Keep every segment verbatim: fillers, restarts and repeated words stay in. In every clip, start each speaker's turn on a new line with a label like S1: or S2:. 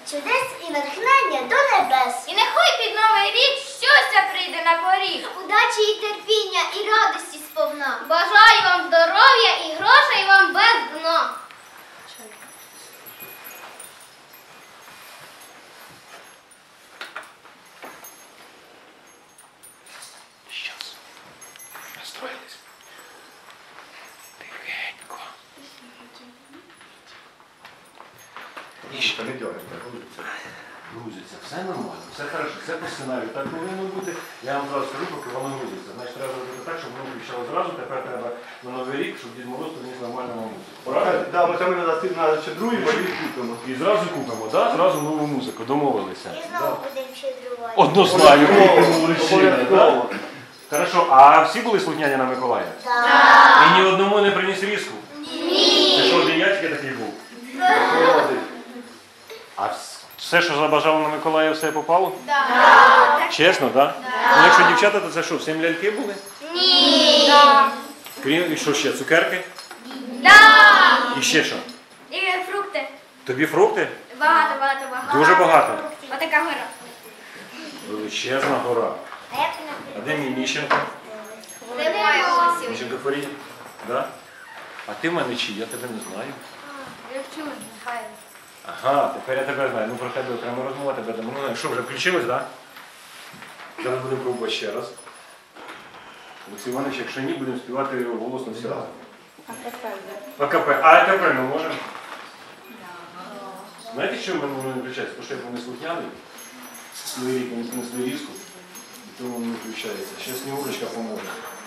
S1: чудес і натхнення до небес.
S2: І нехай під Новий рік щастя прийде на поріг.
S1: Удачі і терпіння, і радості сповна.
S2: Бажаю вам здоров'я і грошей вам без дна.
S3: Щас. Настроїлись. Тихенько.
S4: Ніщо не дьорайте, грузиться.
S3: Грузиться. Все нормально, все хорошо, все по сценарію. Так повинно бути. Я вам зараз скажу, поки воно грузиться. Значить, треба зробити так, щоб воно включало зразу. Тепер треба на Новий рік, щоб Дід Мороз приніс нормальну музику. Правильно?
S4: Так, бо це ми треба щедрую, і тоді купимо.
S3: І зразу купимо, так? Зразу нову музику. Домовилися.
S1: І знову будемо щедрувати.
S3: Однозначно.
S4: Обов'язково.
S3: Хорошо, а всі були слухняні на Миколая?
S1: Так.
S3: І ні одному не приніс різку? Ні. Це що, один я тільки такий був?
S4: Молодець.
S3: А все, що забажало на Миколая, все попало?
S2: Так.
S3: Чесно, так? Ну, якщо дівчата, то це що, всім ляльки були?
S2: Ні.
S3: Крім, і що ще, цукерки?
S2: Да.
S3: І ще що?
S2: І фрукти.
S3: Тобі фрукти?
S2: Багато, багато, багато.
S3: Дуже багато.
S2: Отака гора.
S3: Величезна гора.
S1: А як
S3: А де мій Міщенко?
S2: Немає ось.
S3: Міщенко Фарій? Да? А ти в мене чи? Я тебе не знаю.
S2: Я чую, хай.
S3: Ага, тепер я тебе знаю. Ну про тебе окремо розмова, тебе там. Ну що, вже включилось, так? Да? Зараз будемо пробувати ще раз. Олексій Іванович, якщо ні, будемо співати голосно всі разом. АКП. А АКП ми можемо? Знаєте, що в мене воно не включається? Тому що як вони слухняний, свої рік, вони принесли різку, і тому воно не включається. Ще Снігурочка поможе.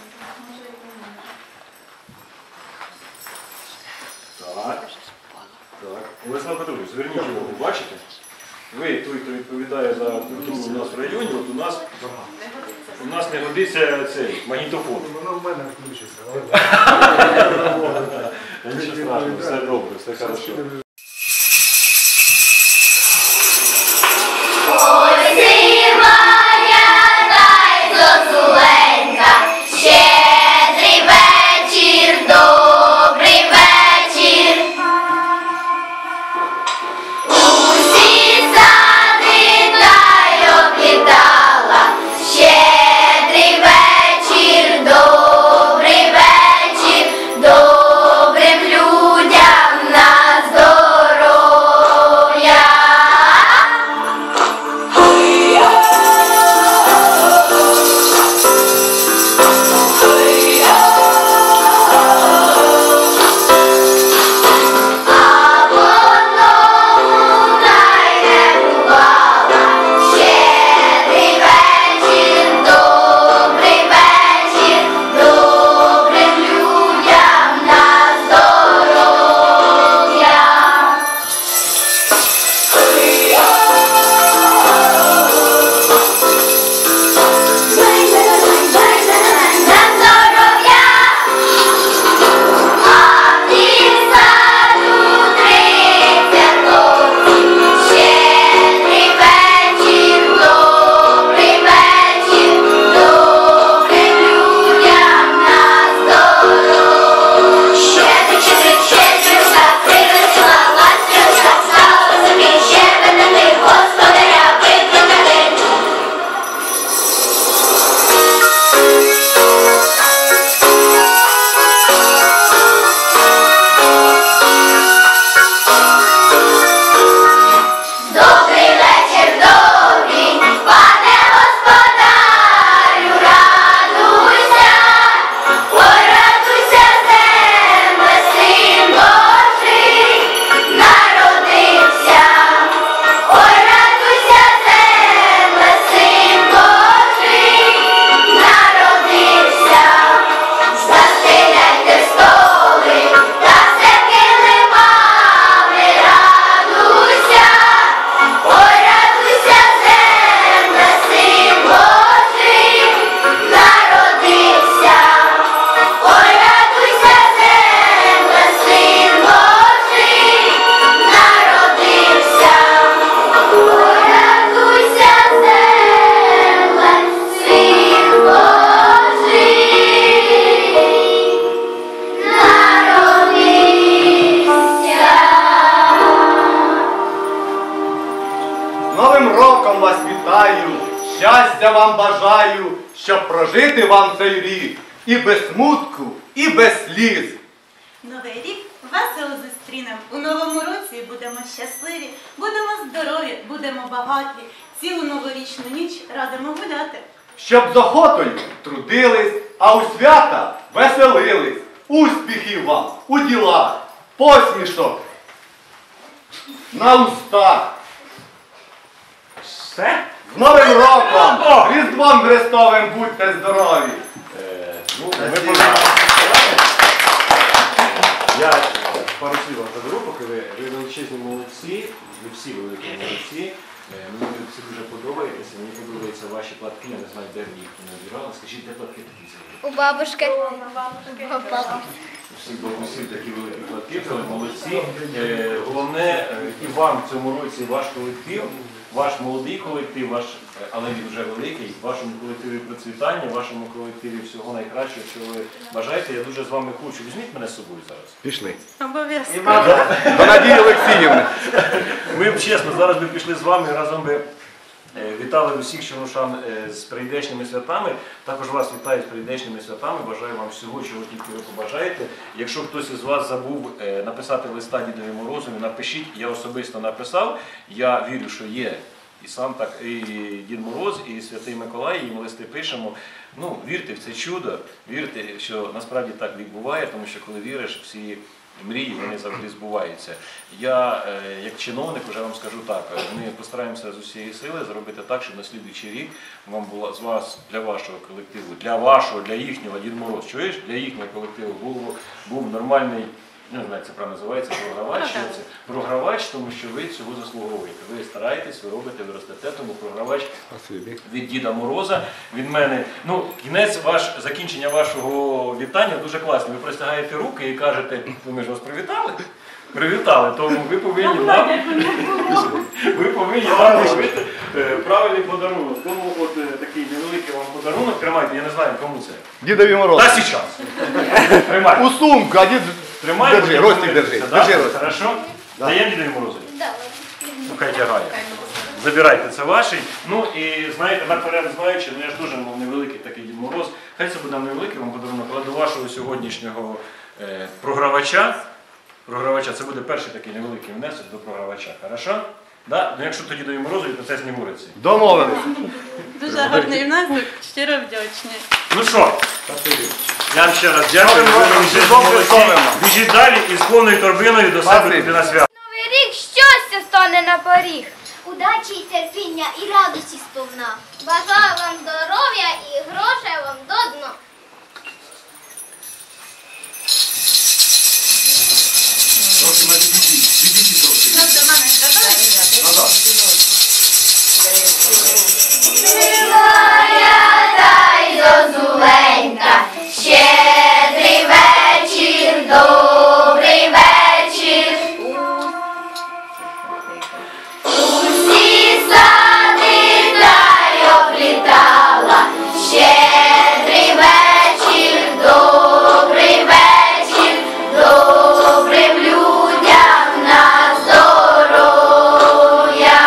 S3: Так. Так. Олександр Петрович, зверніть увагу, бачите? Ви той, хто відповідає за культуру у нас в районі, от у нас, у нас не годиться цей магнітофон.
S4: Воно в мене включиться.
S3: Нічого страшного, все добре, все хорошо.
S2: Добрим людям на здоров'я.
S4: вітаю, щастя вам бажаю, щоб прожити вам цей рік. І без смутку, і без сліз.
S5: Новий рік весело зустрінемо. У новому році будемо щасливі, будемо здорові, будемо багаті. Цілу новорічну ніч радимо гуляти.
S4: Щоб з охотою трудились, а у свята веселились. Успіхів вам у ділах, посмішок на устах.
S3: Все?
S4: З Новим роком!
S3: О!
S4: Різдвом Христовим будьте здорові!
S3: Е, ну, ми повинні... Я пару слів вам заберу, поки ви, ви величезні молодці, ви всі великі молодці. Е, Мені ви всі дуже подобаєтеся, мені подобаються ваші платки, я не знаю, де ви їх не обірали. Скажіть, де платки такі взяли?
S2: У бабушки.
S3: Всі бабусі такі великі платки, ви молодці. Е, Головне, е, і вам в цьому році ваш колектив, ваш молодий колектив, ваш, е, але він вже великий, в вашому колективі процвітання, в вашому колективі всього найкращого, що ви бажаєте. Я дуже з вами хочу. Візьміть мене з собою зараз.
S4: Пішли.
S5: Обов'язково.
S4: До Надії Олексіївни.
S3: Ми б чесно, зараз би пішли з вами, разом би е, вітали усіх чорношан е, з прийдешніми святами. Також вас вітаю з прийдешніми святами. Бажаю вам всього, чого тільки ви побажаєте. Якщо хтось із вас забув е, написати листа Дідові Морозові, напишіть, я особисто написав. Я вірю, що є і сам так, і Дід Мороз, і Святий Миколай, і ми листи пишемо. Ну, вірте в це чудо, вірте, що насправді так відбуває, тому що коли віриш, всі мрії, вони завжди збуваються. Я, е, як чиновник, вже вам скажу так, ми постараємося з усієї сили зробити так, щоб на слідуючий рік вам було з вас, для вашого колективу, для вашого, для їхнього, Дід Мороз, чуєш, для їхнього колективу був, був нормальний, не знаю, як це правильно називається, програвач, що це? Програвач, тому що ви цього заслуговуєте. Ви стараєтесь, ви робите, ви ростете, тому програвач від Діда Мороза, від мене. Ну, кінець ваш, закінчення вашого вітання дуже класне. Ви простягаєте руки і кажете, ну, ми ж вас привітали? Привітали, тому ви повинні нам, ви повинні нам робити е, правильний подарунок. Тому от е, такий невеликий вам подарунок, тримайте, я не знаю, кому це.
S4: Дідові Мороз.
S3: Та сейчас. Тримайте.
S4: У сумку, а дід
S3: Тримай,
S4: держи, Ростик держи.
S3: Да?
S4: Держи, Ростик.
S3: Хорошо?
S4: Да.
S3: Даємо Дідові Морозові?
S2: Давай.
S3: Ну, хай тягає. Забирайте, це ваший. Ну і знаєте, наперед знаючи, ну я ж дуже мов, невеликий такий Дід Мороз. Хай це буде невеликий вам подарунок, але до вашого сьогоднішнього е, програвача, програвача, це буде перший такий невеликий внесок до програвача. Хорошо? Да? Ну якщо тоді Дідові Морозові, то це Снігуриці.
S4: Домовились.
S5: Дуже гарний внесок, щиро вдячні.
S3: Ну що, я вам ще раз дякую. Біжіть далі і з повною торбиною до себе туди на свято.
S2: Новий рік щастя стане на поріг.
S1: Удачі і терпіння і радості сповна.
S2: Бажаю вам здоров'я і грошей вам до дна.
S3: Трохи відійдіть, відійдіть трохи.
S5: Ну, до мене готові?
S3: Назад.
S1: Зозуленька, щедрий вечір, добрий вечір. Усі сади та й облітала. Щедрий вечір, добрий вечір, добрим людям на здоров'я.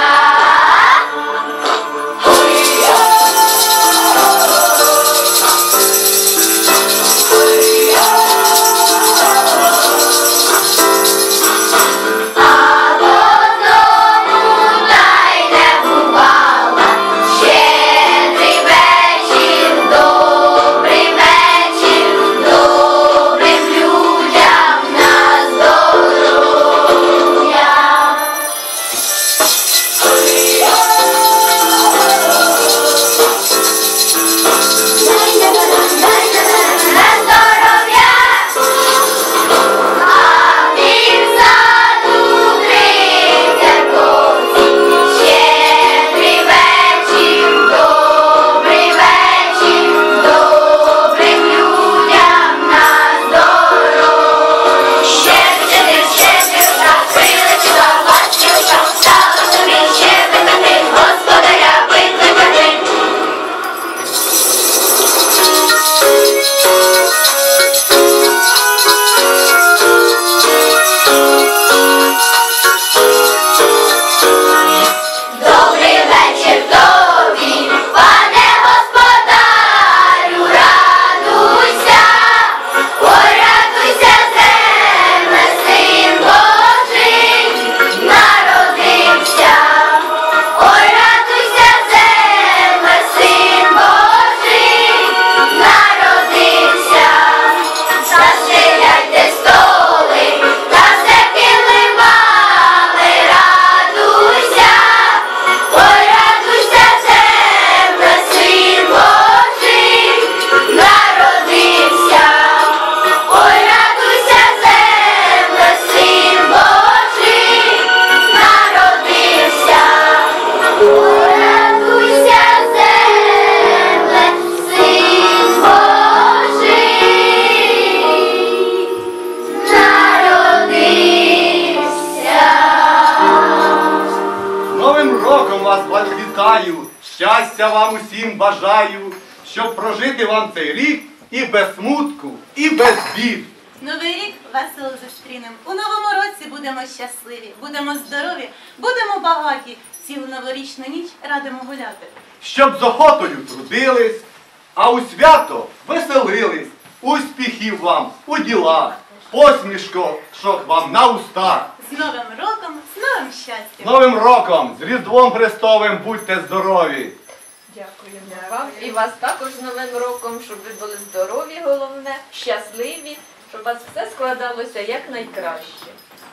S4: вітаю, щастя вам усім бажаю, щоб прожити вам цей рік і без смутку, і без бід.
S5: Новий рік весело зустрінем. У новому році будемо щасливі, будемо здорові, будемо багаті. Цілу новорічну ніч радимо гуляти.
S4: Щоб з охотою трудились, а у свято веселились. Успіхів вам у ділах, посмішок вам на устах.
S5: З Новим роком, з новим щастям.
S4: З Новим роком, з Різдвом Христовим будьте здорові.
S6: Дякуємо вам. І вас також з Новим роком, щоб ви були здорові, головне, щасливі, щоб у вас все складалося якнайкраще.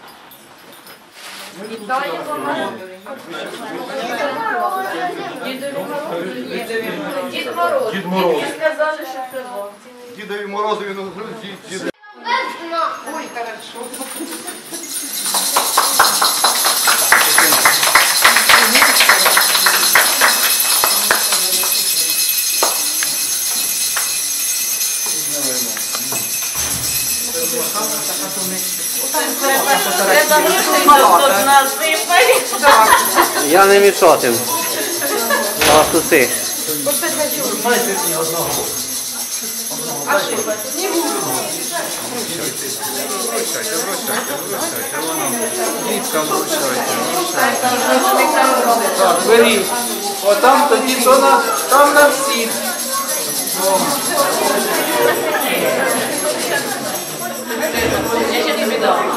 S6: Вітаємо вас. Дідові Морозу. Дід Мороз.
S3: Дід Мороз.
S6: Діти сказали, що це вам.
S4: Дідові Морозові на груді, дідові.
S6: Ой, хорошо. Треба грошей тут насипати.
S7: Я не мішатим. Ласуси.
S8: Так, беріть. Отам тоді то на, там на всіх.
S6: Я ще тобі дам.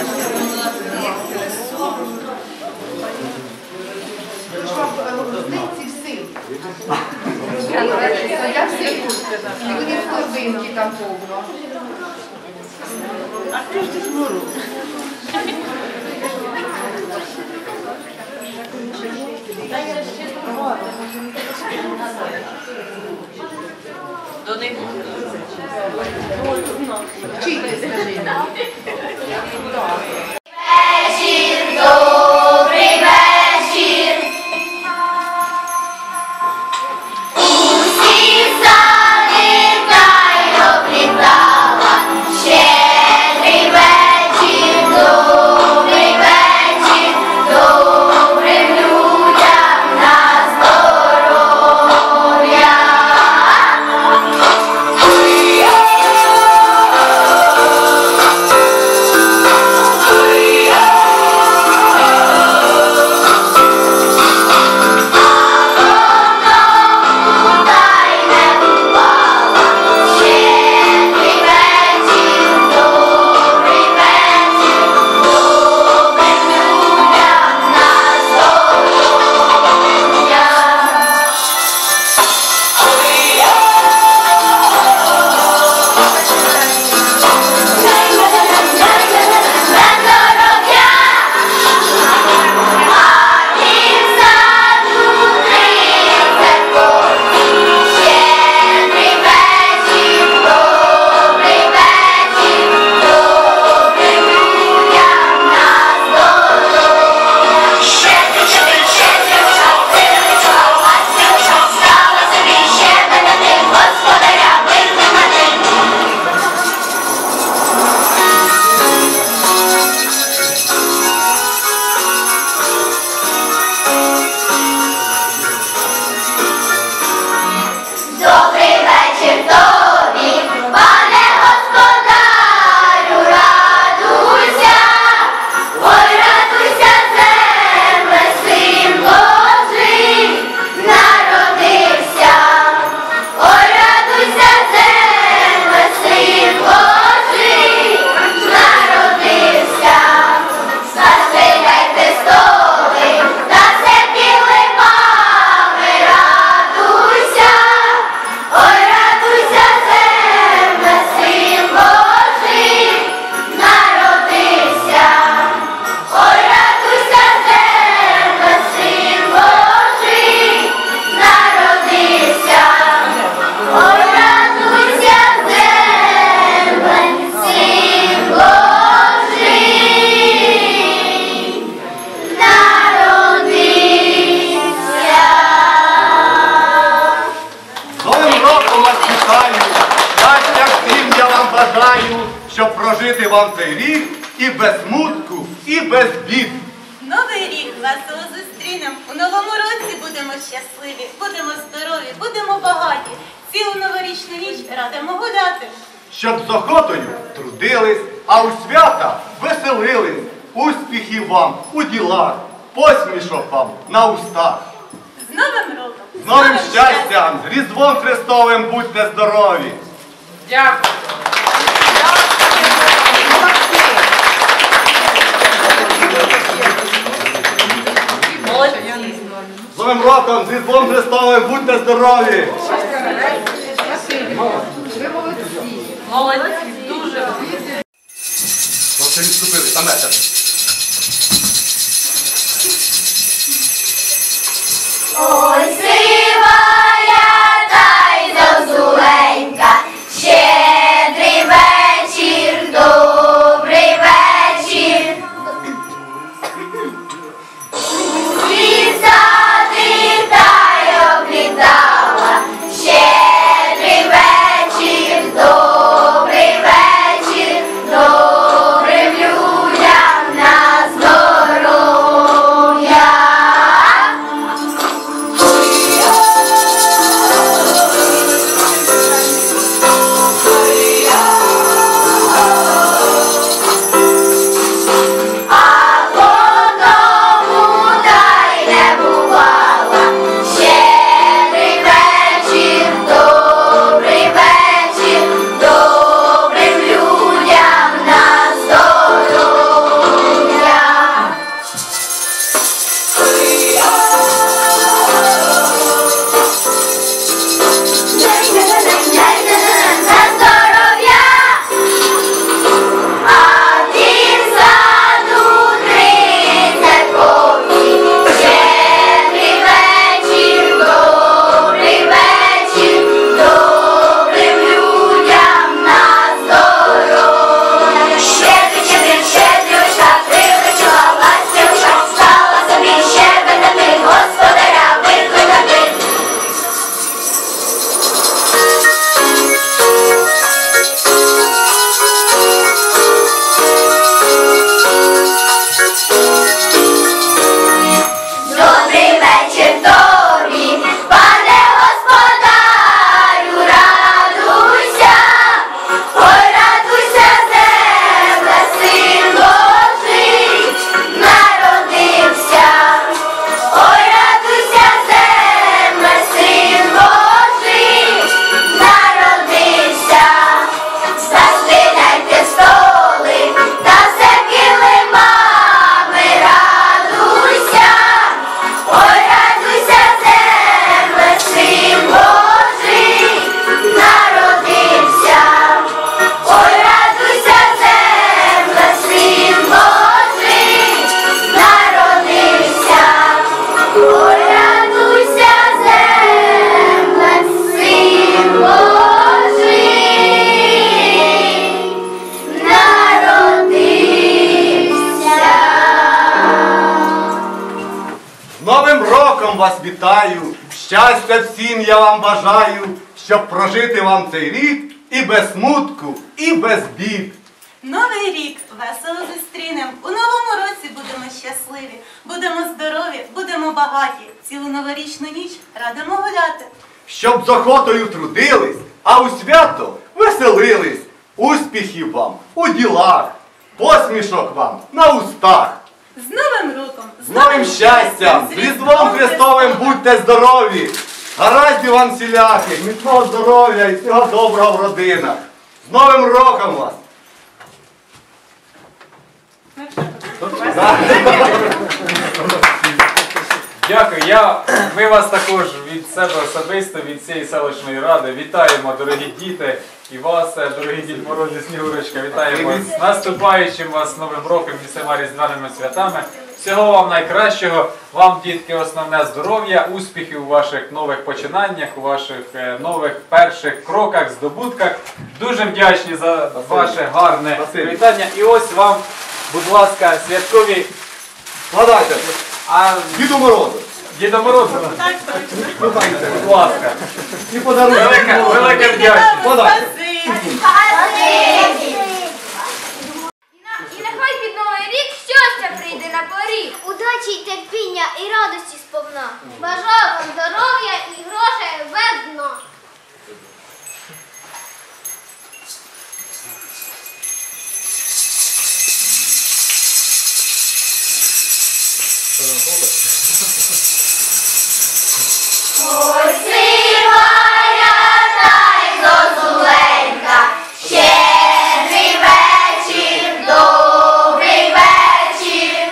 S9: Я все куртки. І вони в корзинки там повно.
S5: А хто ж Дід Мороз?
S6: До них.
S9: Вчитель, скажи нам.
S1: Вечір, добрий вечір. Усі сади та й облітала. Щедрий вечір, добрий вечір, добрим людям на здоров'я. Добрий вечір тобі, пане господарю, радуйся, ой, радуйся, земле, син Божий народився, ой, радуйся, земле, син Божий народився, заспівайте стові, та все килимами, радуйся. Ой, радуйся, земле, син Божий народився. Ой, радуйся, земле, син Божий народився. Ой, радуйся, земле, син Божий народився.
S4: З Новим роком вас вітаю, щастя всім я вам бажаю, щоб прожити вам цей рік і без смутку, і без бід.
S5: Новий рік весело зустрінем. У новому році будемо щасливі, будемо здорові, будемо багаті. Цілу новорічну ніч радимо гуляти.
S4: Щоб з охотою трудились, а у свята веселились. Успіхів вам у ділах, посмішок вам на устах.
S5: З Новим роком!
S4: З новим щастям, з Різдвом Христовим будьте здорові!
S8: Дякую.
S4: З Новим роком, з Різдвом Христовим будьте здорові!
S9: Ви молодці.
S6: Молодці, дуже.
S4: Просто відступили, там метр.
S1: Ой, сивая та й зозуленька, щедрий вечір, добрий вечір. Всі сади та й облітала, щедрий вечір, добрий вечір, добрим людям на здоров'я.
S4: Вас вітаю, щастя всім я вам бажаю, щоб прожити вам цей рік і без смутку, і без бід.
S5: Новий рік весело зустрінем. У новому році будемо щасливі, будемо здорові, будемо багаті. Цілу новорічну ніч радимо гуляти.
S4: Щоб з охотою трудились, а у свято веселились. Успіхів вам у ділах, посмішок вам на устах.
S5: З Новим роком!
S4: З новим щастям, з Різдвом Христовим будьте здорові! Гараздів вам всіляких, міцного здоров'я і всього доброго в родинах! З Новим роком вас!
S8: Дякую. Я, ми вас також від себе особисто, від цієї селищної ради вітаємо, дорогі діти, і вас, дорогі Дід Мороз і Снігурочка, вітаємо з наступаючим вас Новим роком і всіма різдвяними святами. Всього вам найкращого, вам, дітки, основне здоров'я, успіхів у ваших нових починаннях, у ваших е, нових перших кроках, здобутках. Дуже вдячні за ваше гарне привітання. І ось вам, будь ласка, святкові...
S4: Складайте!
S8: А...
S4: Діду Морозу!
S8: Діду Морозу?
S5: Так, точно.
S4: Складайте,
S8: будь ласка.
S4: І подарунки.
S8: Велике, велике вдячність.
S4: Складайте.
S2: І нехай під Новий рік щастя прийде на поріг. удачі, терпіння і радості сповна. Бажаю вам здоров'я і грошей без дна.
S1: Ой, сивая та й зозуленька, щедрий вечір, добрий вечір.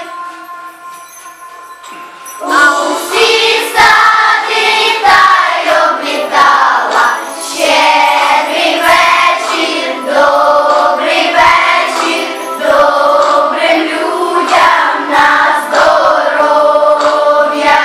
S1: Усі сади та й облітала, щедрий вечір, добрий вечір, добрим людям на здоров'я.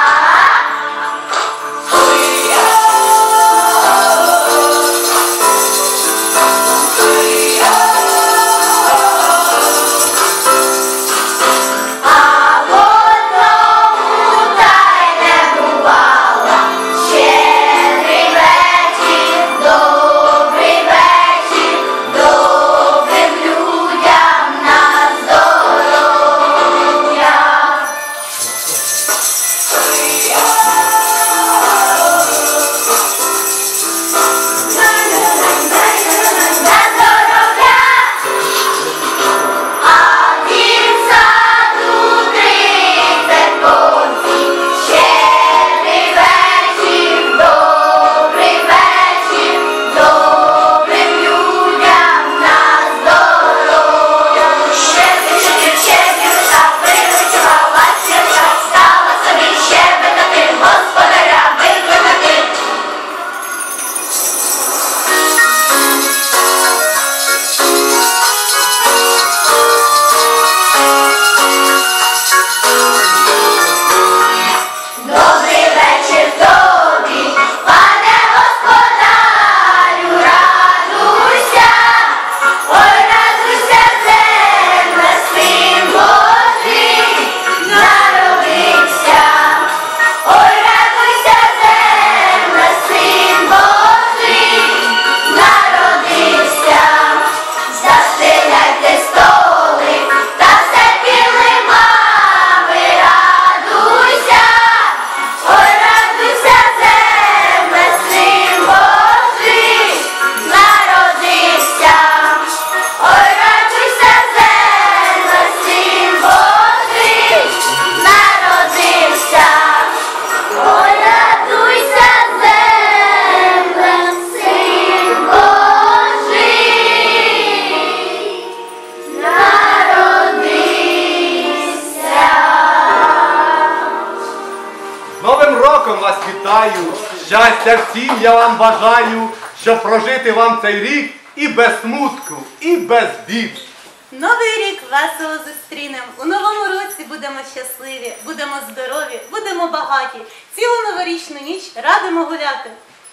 S4: Вас вітаю, щастя всім я вам бажаю, щоб прожити вам цей рік і без смутку, і без бід.
S5: Новий рік весело зустрінем. У новому році будемо щасливі, будемо здорові, будемо багаті. Цілу новорічну ніч радимо гуляти.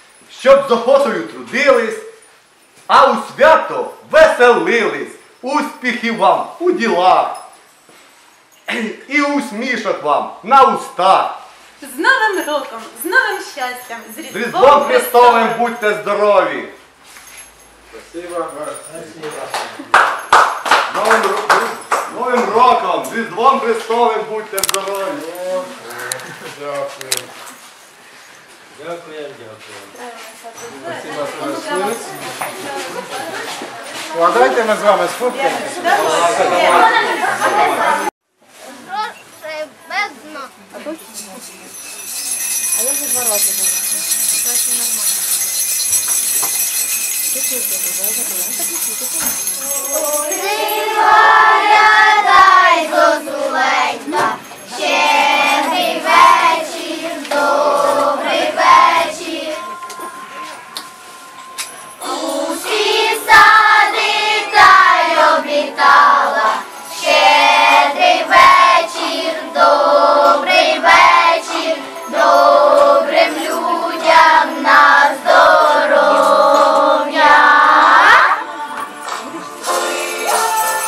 S4: Щоб з охотою трудились, а у свято веселились. Успіхів вам у ділах і усмішок вам на устах.
S5: З Новим роком, з новим щастям, з
S4: З
S5: Різдвом
S4: Різдвом Христовим будьте здорові.
S8: Спасибо.
S4: Новим, ро- новим роком, з Різдвом Христовим будьте здорові.
S8: Дякую.
S7: Дякую, дякую.
S8: А давайте ми з вами сфоткаємо.
S2: Грошей без дна.
S6: А я вже два рази була. Це нормально.
S1: Сивая та й зозуленька, щедрий вечір, добрий вечір. Усі сади та й облітала, щедрий вечір, добрий вечір, добрим людям на здоров'я.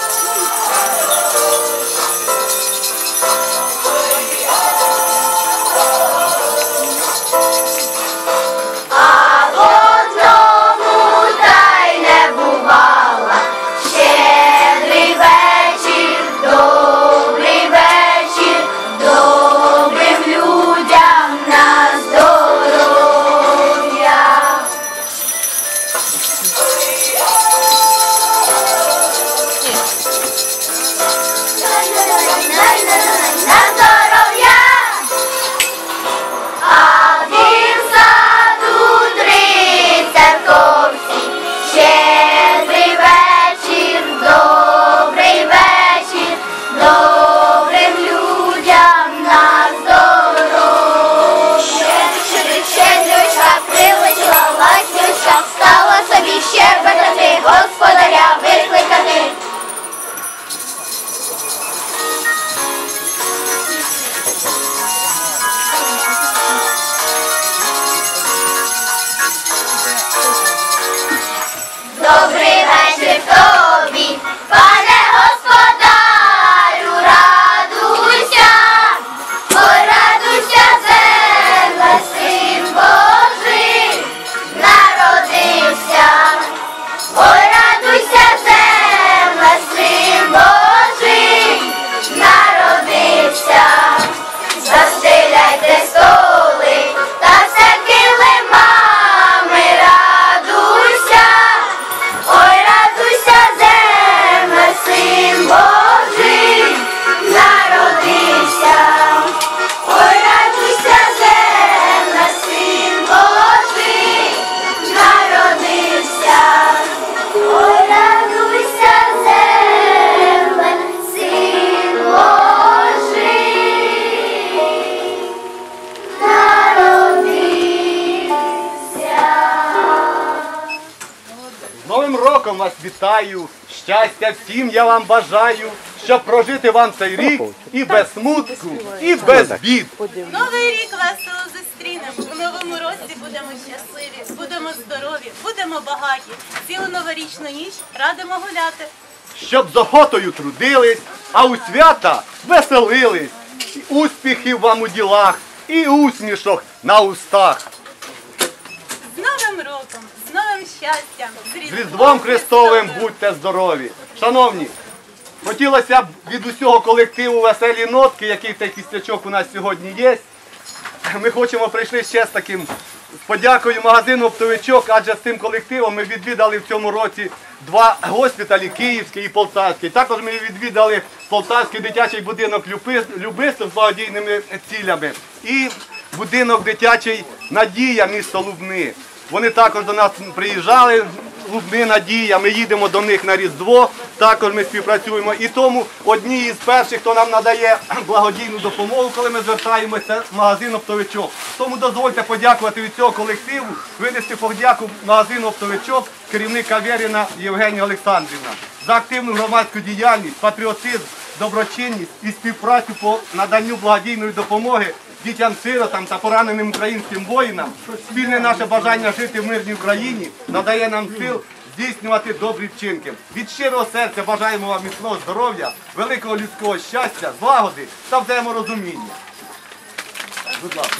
S4: вітаю, щастя всім я вам бажаю, щоб прожити вам цей рік і без смутку, і без бід.
S5: Новий рік весело зустрінемо. У новому році будемо щасливі, будемо здорові, будемо багаті. Цілу новорічну ніч радимо гуляти.
S4: Щоб з охотою трудились, а у свята веселились. І успіхів вам у ділах, і усмішок на устах.
S5: З Новим роком, з новим щастям, з
S4: З Різдвом Христовим будьте здорові. Шановні, хотілося б від усього колективу «Веселі нотки», який цей піснячок у нас сьогодні є. Ми хочемо прийшли ще з таким з подякою магазину «Оптовичок», адже з цим колективом ми відвідали в цьому році два госпіталі, Київський і Полтавський. Також ми відвідали Полтавський дитячий будинок любистів з благодійними цілями і будинок дитячий «Надія», місто Лубни. Вони також до нас приїжджали, Лубни, Надія, ми їдемо до них на Різдво, також ми співпрацюємо. І тому одні із перших, хто нам надає благодійну допомогу, коли ми звертаємося, це магазин «Оптовичок». Тому дозвольте подякувати від цього колективу, винести подяку магазину «Оптовичок», керівник Аверіна Євгенія Олександрівна, за активну громадську діяльність, патріотизм, доброчинність і співпрацю по наданню благодійної допомоги дітям-сиротам та пораненим українським воїнам. Спільне наше бажання жити в мирній Україні надає нам сил здійснювати добрі вчинки. Від щирого серця бажаємо вам міцного здоров'я, великого людського щастя, злагоди та взаєморозуміння. Будь ласка.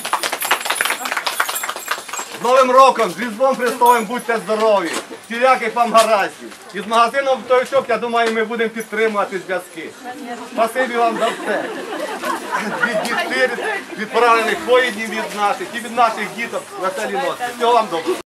S4: З Новим роком, з Різдвом Христовим будьте здорові, всіляких вам гараздів. І з магазином «Оптовичок», я думаю, ми будемо підтримувати зв'язки. Спасибі вам за все. Від дітей, від поранених воїнів, від наших і від наших діток. Веселі ночі. Всього вам доброго.